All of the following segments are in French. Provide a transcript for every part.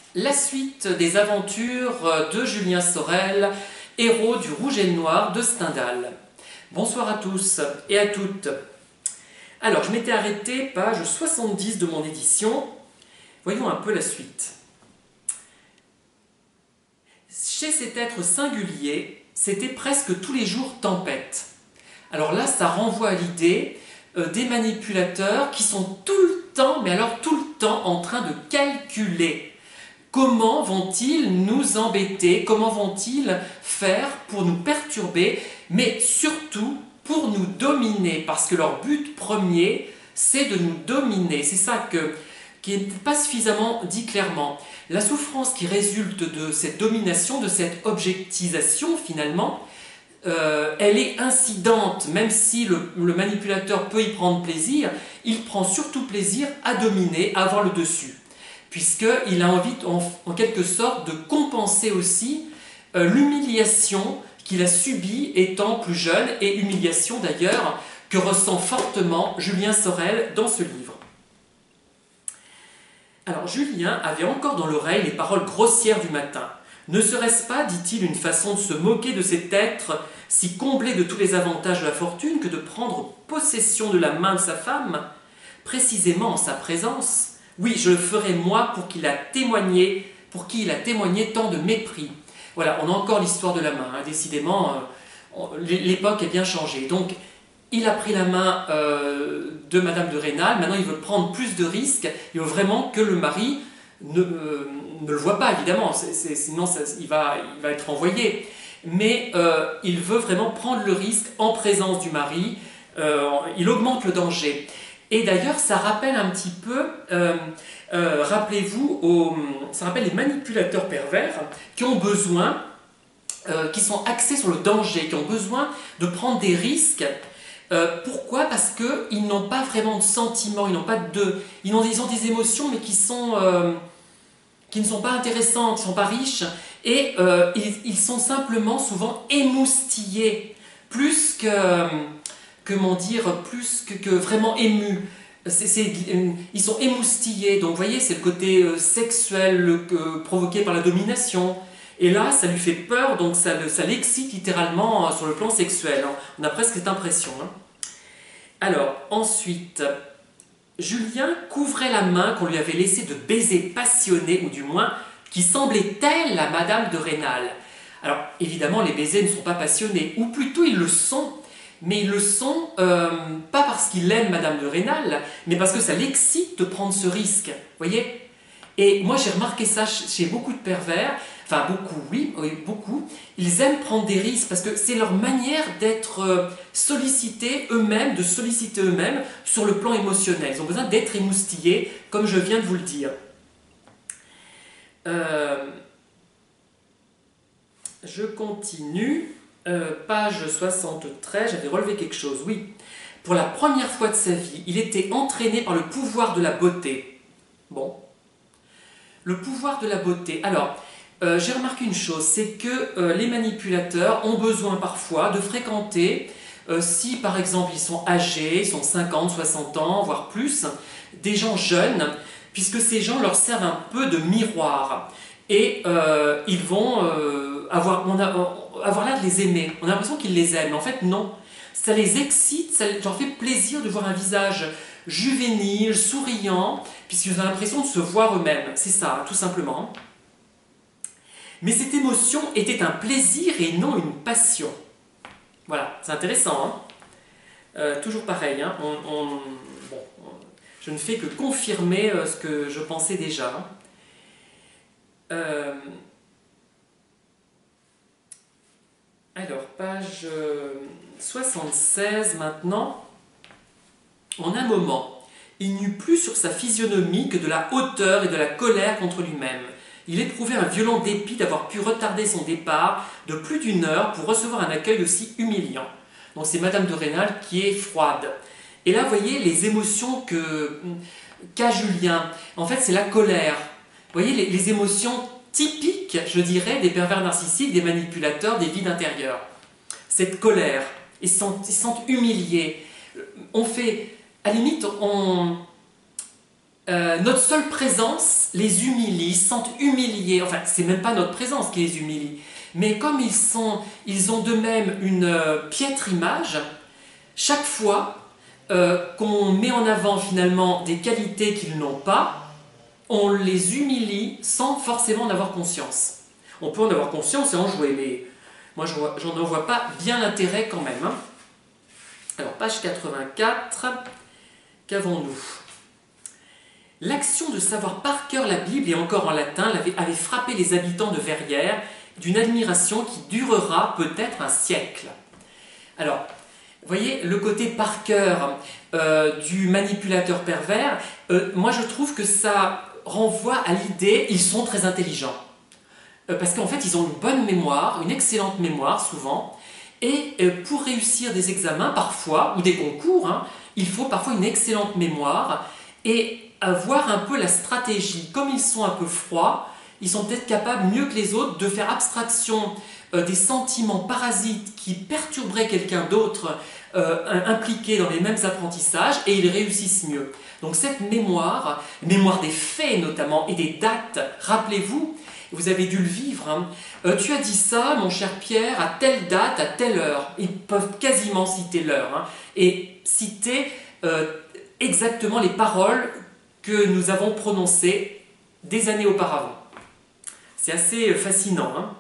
La suite des aventures de Julien Sorel, héros du Rouge et le Noir de Stendhal. Bonsoir à tous et à toutes. Alors, je m'étais arrêté page 70 de mon édition. Voyons un peu la suite. Chez cet être singulier, c'était presque tous les jours tempête. Alors là, ça renvoie à l'idée des manipulateurs qui sont tout le temps, mais alors tout le temps, en train de calculer. Comment vont-ils nous embêter? Comment vont-ils faire pour nous perturber? Mais surtout pour nous dominer, parce que leur but premier, c'est de nous dominer. C'est ça qui n'est pas suffisamment dit clairement. La souffrance qui résulte de cette domination, de cette objectisation finalement, elle est incidente, même si le manipulateur peut y prendre plaisir, il prend surtout plaisir à dominer, à avoir le dessus, puisqu'il a envie en quelque sorte de compenser aussi l'humiliation qu'il a subie étant plus jeune, et humiliation d'ailleurs que ressent fortement Julien Sorel dans ce livre. Alors Julien avait encore dans l'oreille les paroles grossières du matin. Ne serait-ce pas, dit-il, une façon de se moquer de cet être si comblé de tous les avantages de la fortune que de prendre possession de la main de sa femme, précisément en sa présence? Oui, je le ferai moi pour qui il a témoigné tant de mépris. Voilà, on a encore l'histoire de la main, hein. Décidément, l'époque est bien changée. Donc, il a pris la main de Madame de Rênal, maintenant il veut prendre plus de risques, il veut vraiment que le mari ne le voit pas, évidemment, sinon il va être envoyé. Mais il veut vraiment prendre le risque en présence du mari, il augmente le danger. Et d'ailleurs, ça rappelle un petit peu, rappelez-vous, ça rappelle les manipulateurs pervers qui ont besoin, qui sont axés sur le danger, qui ont besoin de prendre des risques. Pourquoi? Parce qu'ils n'ont pas vraiment de sentiments, ils ont des émotions, mais qui ne sont pas intéressantes, qui ne sont pas riches, et ils sont simplement souvent émoustillés, plus que vraiment émus. Ils sont émoustillés, donc vous voyez, c'est le côté sexuel provoqué par la domination. Et là, ça lui fait peur, donc ça l'excite littéralement sur le plan sexuel. Hein. On a presque cette impression. Hein. Alors, ensuite, Julien couvrait la main qu'on lui avait laissée de baisers passionnés, ou du moins, qui semblaient tels à Madame de Rênal. Alors, évidemment, les baisers ne sont pas passionnés, ou plutôt ils le sont, mais ils le sont pas parce qu'il aime Madame de Rênal, mais parce que ça l'excite de prendre ce risque. Vous voyez? Et moi, j'ai remarqué ça chez beaucoup de pervers. Enfin, beaucoup, oui, beaucoup. Ils aiment prendre des risques parce que c'est leur manière d'être sollicités eux-mêmes, de solliciter eux-mêmes sur le plan émotionnel. Ils ont besoin d'être émoustillés, comme je viens de vous le dire. Je continue. Page 73, j'avais relevé quelque chose. Oui, pour la première fois de sa vie, il était entraîné par le pouvoir de la beauté. Bon. Le pouvoir de la beauté. Alors, j'ai remarqué une chose, c'est que les manipulateurs ont besoin parfois de fréquenter, si par exemple ils sont âgés, ils sont 50, 60 ans, voire plus, des gens jeunes, puisque ces gens leur servent un peu de miroir. Et ils vont avoir l'air de les aimer. On a l'impression qu'ils les aiment, mais en fait non. Ça les excite, ça leur fait plaisir de voir un visage juvénile, souriant, puisqu'ils ont l'impression de se voir eux-mêmes. C'est ça, tout simplement. Mais cette émotion était un plaisir et non une passion. Voilà, c'est intéressant. Hein. Toujours pareil. Hein. Je ne fais que confirmer ce que je pensais déjà. Alors, page 76 maintenant. En un moment, il n'eut plus sur sa physionomie que de la hauteur et de la colère contre lui-même. Il éprouvait un violent dépit d'avoir pu retarder son départ de plus d'une heure pour recevoir un accueil aussi humiliant. Donc c'est Madame de Rênal qui est froide. Et là, vous voyez les émotions qu'a Julien. En fait, c'est la colère. Vous voyez les émotions typiques, je dirais, des pervers narcissiques, des manipulateurs, des vides intérieurs. Cette colère, ils se sentent humiliés. On fait, à la limite, Notre seule présence les humilie, ils se sentent humiliés. Enfin, c'est même pas notre présence qui les humilie. Mais comme ils ont d'eux-mêmes une piètre image, chaque fois qu'on met en avant finalement des qualités qu'ils n'ont pas, on les humilie sans forcément en avoir conscience. On peut en avoir conscience et en jouer, mais moi j'en vois pas bien l'intérêt quand même. Hein. Alors, page 84, qu'avons-nous ? L'action de savoir par cœur la Bible, et encore en latin, avait frappé les habitants de Verrières d'une admiration qui durera peut-être un siècle. Alors, vous voyez, le côté par cœur du manipulateur pervers, moi je trouve que ça renvoie à l'idée, ils sont très intelligents. Parce qu'en fait, ils ont une bonne mémoire, une excellente mémoire souvent, et pour réussir des examens parfois, ou des concours, hein, il faut parfois une excellente mémoire, et voir un peu la stratégie. Comme ils sont un peu froids, ils sont peut-être capables, mieux que les autres, de faire abstraction des sentiments parasites qui perturberaient quelqu'un d'autre impliqué dans les mêmes apprentissages, et ils réussissent mieux. Donc cette mémoire des faits notamment, et des dates, rappelez-vous, vous avez dû le vivre, hein. Tu as dit ça, mon cher Pierre, à telle date, à telle heure. Ils peuvent quasiment citer l'heure, hein, et citer exactement les paroles que nous avons prononcées des années auparavant. C'est assez fascinant. Hein.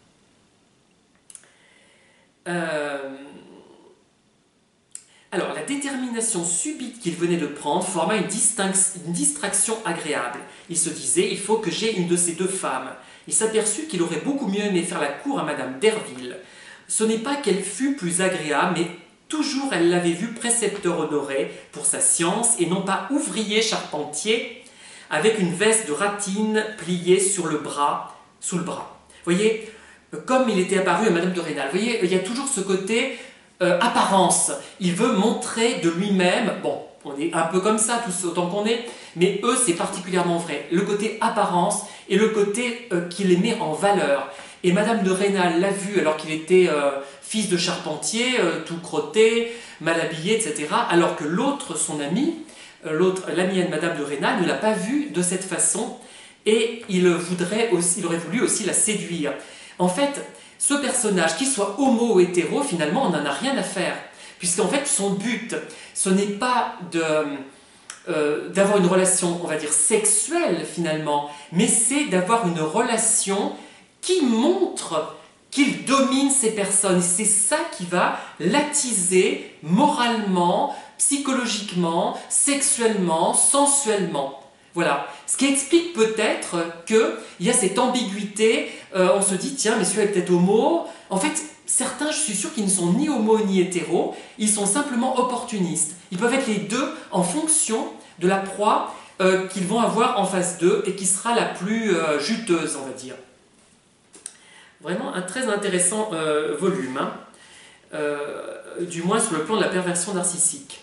Alors, la détermination subite qu'il venait de prendre forma une distraction agréable. Il se disait, il faut que j'aie une de ces deux femmes. Il s'aperçut qu'il aurait beaucoup mieux aimé faire la cour à Madame Derville. Ce n'est pas qu'elle fût plus agréable, mais toujours elle l'avait vu précepteur honoré pour sa science et non pas ouvrier charpentier avec une veste de ratine pliée sous le bras. Vous voyez, comme il était apparu à Madame de Rênal, vous voyez, il y a toujours ce côté apparence. Il veut montrer de lui-même, bon, on est un peu comme ça, tous autant qu'on est, mais eux, c'est particulièrement vrai. Le côté apparence et le côté qui les met en valeur. Et Madame de Rênal l'a vu alors qu'il était fils de charpentier, tout crotté, mal habillé, etc. Alors que l'autre, son ami, l'ami de Madame de Rênal, ne l'a pas vu de cette façon et il aurait voulu aussi la séduire. En fait, ce personnage, qu'il soit homo ou hétéro, finalement, on n'en a rien à faire. Puisqu'en fait, son but, ce n'est pas d'avoir une relation, on va dire, sexuelle, finalement, mais c'est d'avoir une relation qui montre qu'il domine ces personnes. Et c'est ça qui va l'attiser moralement, psychologiquement, sexuellement, sensuellement. Voilà. Ce qui explique peut-être qu'il y a cette ambiguïté. On se dit, tiens, mais celui-là est peut-être homo. En fait, certains, je suis sûr qu'ils ne sont ni homo ni hétéro. Ils sont simplement opportunistes. Ils peuvent être les deux en fonction de la proie qu'ils vont avoir en face d'eux et qui sera la plus juteuse, on va dire. Vraiment un très intéressant volume, hein, du moins sur le plan de la perversion narcissique.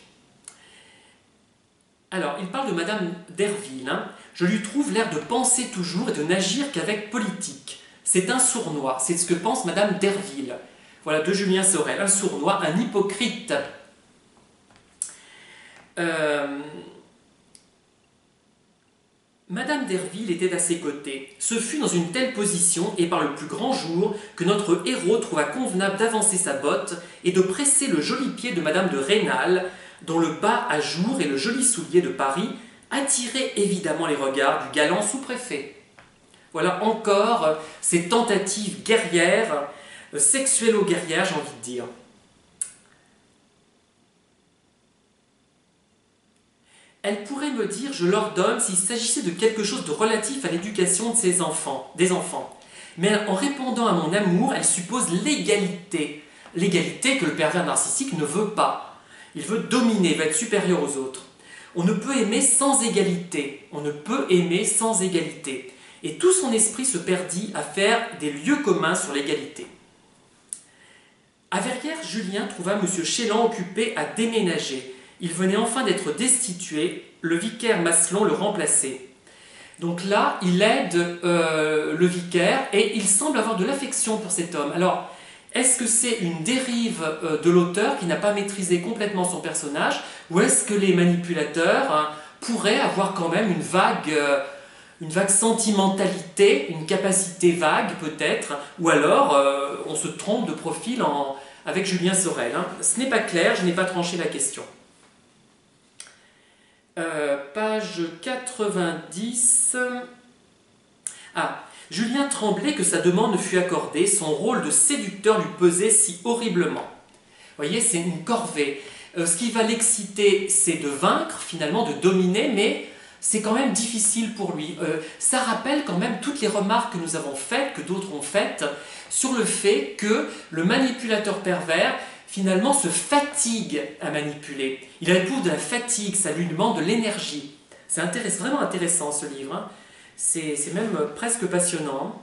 Alors, il parle de Madame Derville. Hein. Je lui trouve l'air de penser toujours et de n'agir qu'avec politique. C'est un sournois, c'est ce que pense Madame Derville. Voilà, de Julien Sorel, un sournois, un hypocrite. Madame Derville était à ses côtés. Ce fut dans une telle position et par le plus grand jour que notre héros trouva convenable d'avancer sa botte et de presser le joli pied de Madame de Rênal, dont le bas à jour et le joli soulier de Paris attiraient évidemment les regards du galant sous-préfet. Voilà encore ces tentatives guerrières, sexuello-guerrières, j'ai envie de dire. Elle pourrait me dire, je l'ordonne, s'il s'agissait de quelque chose de relatif à l'éducation de des enfants. Mais en répondant à mon amour, elle suppose l'égalité. L'égalité que le pervers narcissique ne veut pas. Il veut dominer, il veut être supérieur aux autres. On ne peut aimer sans égalité. On ne peut aimer sans égalité. Et tout son esprit se perdit à faire des lieux communs sur l'égalité. À Verrières, Julien trouva M. Chélan occupé à déménager. Il venait enfin d'être destitué, le vicaire Maslon le remplaçait. Donc là, il aide le vicaire et il semble avoir de l'affection pour cet homme. Alors, est-ce que c'est une dérive de l'auteur qui n'a pas maîtrisé complètement son personnage, ou est-ce que les manipulateurs pourrait avoir quand même une vague sentimentalité, une capacité vague peut-être, ou alors on se trompe de profil avec Julien Sorel. Hein. Ce n'est pas clair, je n'ai pas tranché la question. Page 90. Ah, Julien tremblait que sa demande ne fût accordée, son rôle de séducteur lui pesait si horriblement. Vous voyez, c'est une corvée. Ce qui va l'exciter, c'est de vaincre, finalement, de dominer, mais c'est quand même difficile pour lui. Ça rappelle quand même toutes les remarques que nous avons faites, que d'autres ont faites, sur le fait que le manipulateur pervers, finalement, se fatigue à manipuler. Il éprouve de la fatigue, ça lui demande de l'énergie. C'est vraiment intéressant ce livre, hein. C'est même presque passionnant.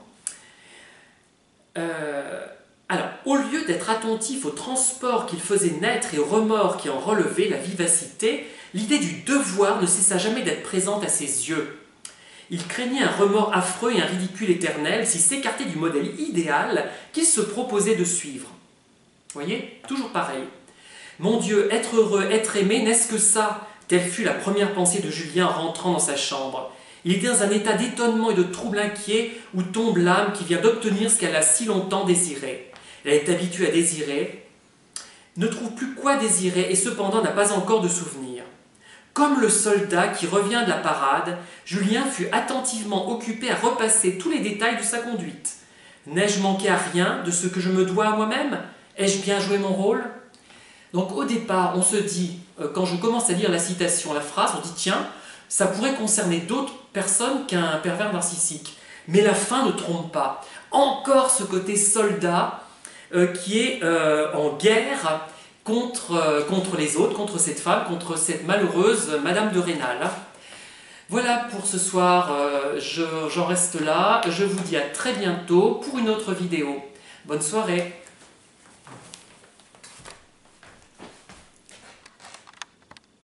Alors, au lieu d'être attentif au transport qu'il faisait naître et aux remords qui en relevaient la vivacité, l'idée du devoir ne cessa jamais d'être présente à ses yeux. Il craignait un remords affreux et un ridicule éternel s'il s'écartait du modèle idéal qu'il se proposait de suivre. Vous voyez, toujours pareil. Mon Dieu, être heureux, être aimé, n'est-ce que ça? Telle fut la première pensée de Julien rentrant dans sa chambre. Il était dans un état d'étonnement et de trouble inquiet où tombe l'âme qui vient d'obtenir ce qu'elle a si longtemps désiré. Elle est habituée à désirer, ne trouve plus quoi désirer et cependant n'a pas encore de souvenir. Comme le soldat qui revient de la parade, Julien fut attentivement occupé à repasser tous les détails de sa conduite. N'ai-je manqué à rien de ce que je me dois à moi-même? Ai-je bien joué mon rôle? Donc au départ, on se dit, quand je commence à lire la citation, la phrase, on dit tiens, ça pourrait concerner d'autres personnes qu'un pervers narcissique. Mais la fin ne trompe pas. Encore ce côté soldat qui est en guerre contre les autres, contre cette femme, contre cette malheureuse Madame de Rênal. Voilà pour ce soir, j'en reste là. Je vous dis à très bientôt pour une autre vidéo. Bonne soirée.